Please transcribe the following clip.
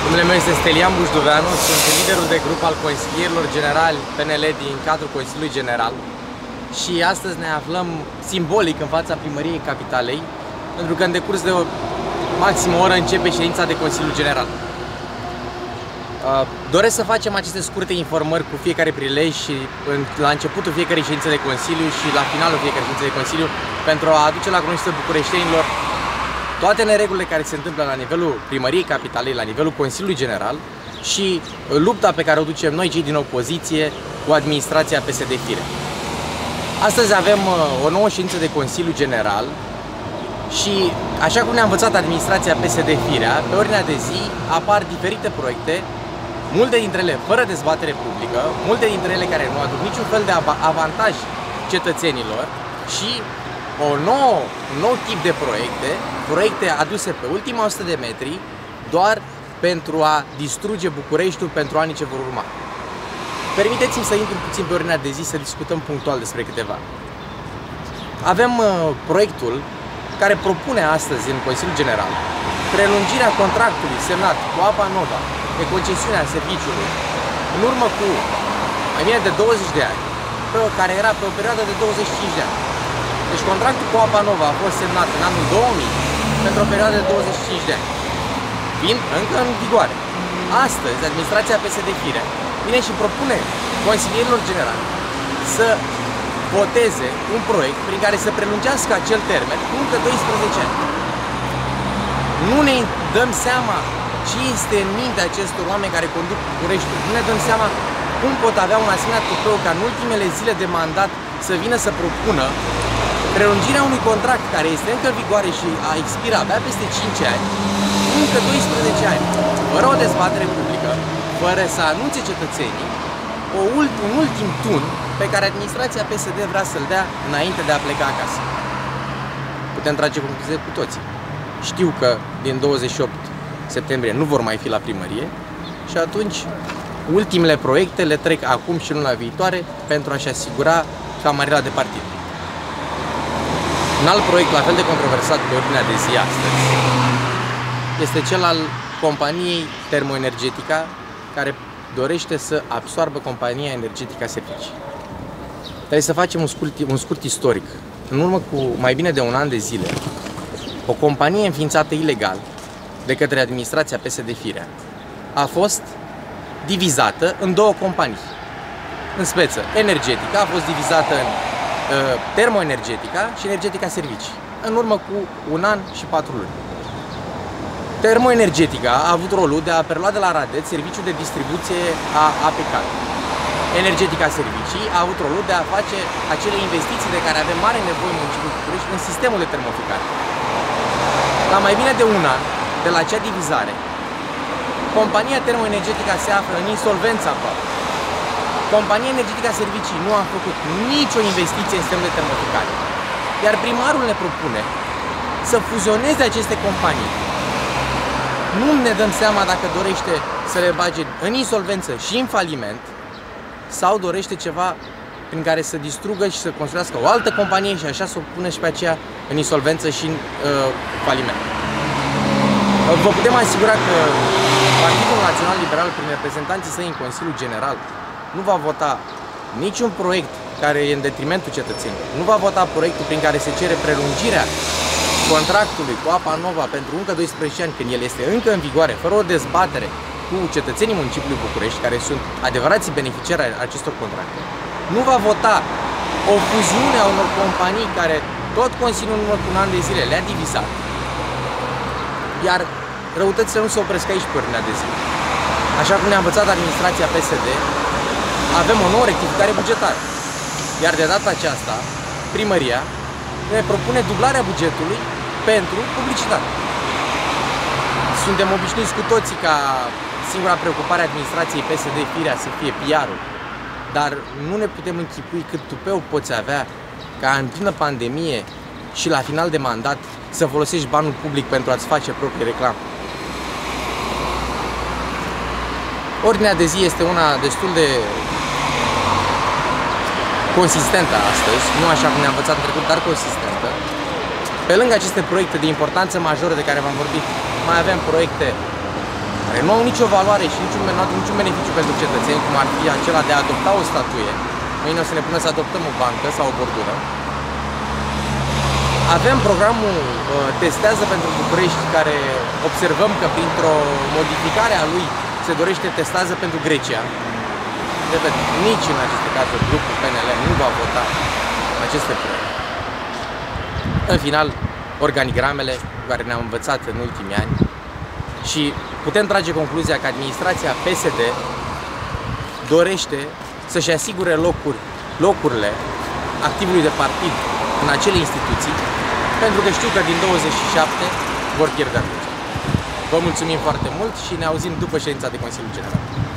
Numele meu este Stelian Bușduveanu, sunt liderul de grup al consilierilor generali PNL din cadrul Consiliului General și astăzi ne aflăm simbolic în fața Primăriei Capitalei, pentru că în decurs de o maximă oră începe ședința de Consiliu General. Doresc să facem aceste scurte informări cu fiecare prilej și la începutul fiecarei ședințe de Consiliu și la finalul fiecarei ședințe de Consiliu pentru a aduce la cunoștință bucureștenilor toate neregulile care se întâmplă la nivelul Primăriei Capitalei, la nivelul Consiliului General și lupta pe care o ducem noi, cei din opoziție, cu administrația PSD-Firea. Astăzi avem o nouă ședință de Consiliu General și, așa cum ne-a învățat administrația PSD-Firea, pe ordinea de zi apar diferite proiecte, multe dintre ele fără dezbatere publică, multe dintre ele care nu aduc niciun fel de avantaj cetățenilor și un nou tip de proiecte aduse pe ultima 100 de metri doar pentru a distruge Bucureștiul pentru anii ce vor urma. Permiteți-mi să intru puțin pe ordinea de zi să discutăm punctual despre câteva. Avem proiectul care propune astăzi în Consiliul General prelungirea contractului semnat cu Apa Nova de concesiunea serviciului în urmă cu mai bine de 20 de ani, care era pe o perioadă de 25 de ani. Deci contractul cu Apa Nova a fost semnat în anul 2000 pentru o perioadă de 25 de ani, fiind încă în vigoare. Astăzi, administrația PSD-Firea vine și propune consilierilor generali să voteze un proiect prin care să prelungească acel termen cu încă 12 ani. Nu ne dăm seama ce este în mintea acestor oameni care conduc Bucureștiul. Nu ne dăm seama cum pot avea un asemenea tupeu ca în ultimele zile de mandat să vină să propună prelungirea unui contract care este încă în vigoare și a expirat abia peste 5 ani, încă 12 ani, fără o dezbatere publică, fără să anunțe cetățenii un ultim tun pe care administrația PSD vrea să-l dea înainte de a pleca acasă. Putem trage concluzie cu toții. Știu că din 28 septembrie nu vor mai fi la primărie și atunci ultimele proiecte le trec acum și luna viitoare pentru a-și asigura camarila de partid. Un alt proiect la fel de controversat pe ordinea de zi astăzi este cel al companiei Termoenergetica, care dorește să absoarbă compania Energetica Servicii. Trebuie să facem un scurt istoric. În urmă cu mai bine de un an de zile, o companie înființată ilegal de către administrația PSD-Firea a fost divizată în două companii. În speță, Energetica a fost divizată în Termoenergetica și Energetica Servicii, în urmă cu un an și 4 luni. Termoenergetica a avut rolul de a prelua de la Radet serviciul de distribuție a apei calde. Energetica Servicii a avut rolul de a face acele investiții de care avem mare nevoie în municipiul București în sistemul de termoficare. La mai bine de un an de la acea divizare, compania Termoenergetica se află în insolvență aproape. Compania Energetica Servicii nu a făcut nicio investiție în sistemul de termoficare. Iar primarul ne propune să fuzioneze aceste companii. Nu ne dăm seama dacă dorește să le bage în insolvență și în faliment sau dorește ceva prin care să distrugă și să construiască o altă companie și așa să o pună și pe aceea în insolvență și în faliment. Vă putem asigura că Partidul Național Liberal, prin reprezentanții săi în Consiliul General, nu va vota niciun proiect care e în detrimentul cetățenilor. Nu va vota proiectul prin care se cere prelungirea contractului cu Apa Nova pentru încă 12 ani, când el este încă în vigoare, fără o dezbatere cu cetățenii municipiului București, care sunt adevărații beneficiari ai acestor contracte. Nu va vota o fuziune a unor companii care tot Consiliul în urmă cu un an de zile le-a divizat. Iar răutățile nu se opresc aici pe ordinea de zi. Așa cum ne-a învățat administrația PSD, avem o nouă rectificare bugetară. Iar de data aceasta, primăria ne propune dublarea bugetului pentru publicitate. Suntem obișnuiți cu toții ca singura preocupare a administrației PSD-Firea să fie PR-ul, dar nu ne putem închipui cât tupeu poți avea ca în plină pandemie și la final de mandat să folosești banul public pentru a-ți face proprie reclamă. Ordinea de zi este una destul de consistentă astăzi, nu așa cum ne-am învățat în trecut, dar consistentă. Pe lângă aceste proiecte de importanță majoră de care v-am vorbit, mai avem proiecte care care nu au nicio valoare și niciun beneficiu pentru cetățeni, cum ar fi acela de a adopta o statuie. Mâine o să ne pună să adoptăm o bancă sau o bordură. Avem programul Testează pentru București, care observăm că printr-o modificare a lui se dorește Testează pentru Grecia. Repet, nici în aceste cazuri grupul PNL nu va vota aceste proiecte. În final, organigramele care ne-au învățat în ultimii ani și putem trage concluzia că administrația PSD dorește să-și asigure locurile activului de partid în acele instituții, pentru că știu că din 27 vor pierde atunci. Vă mulțumim foarte mult și ne auzim după ședința de Consiliul General.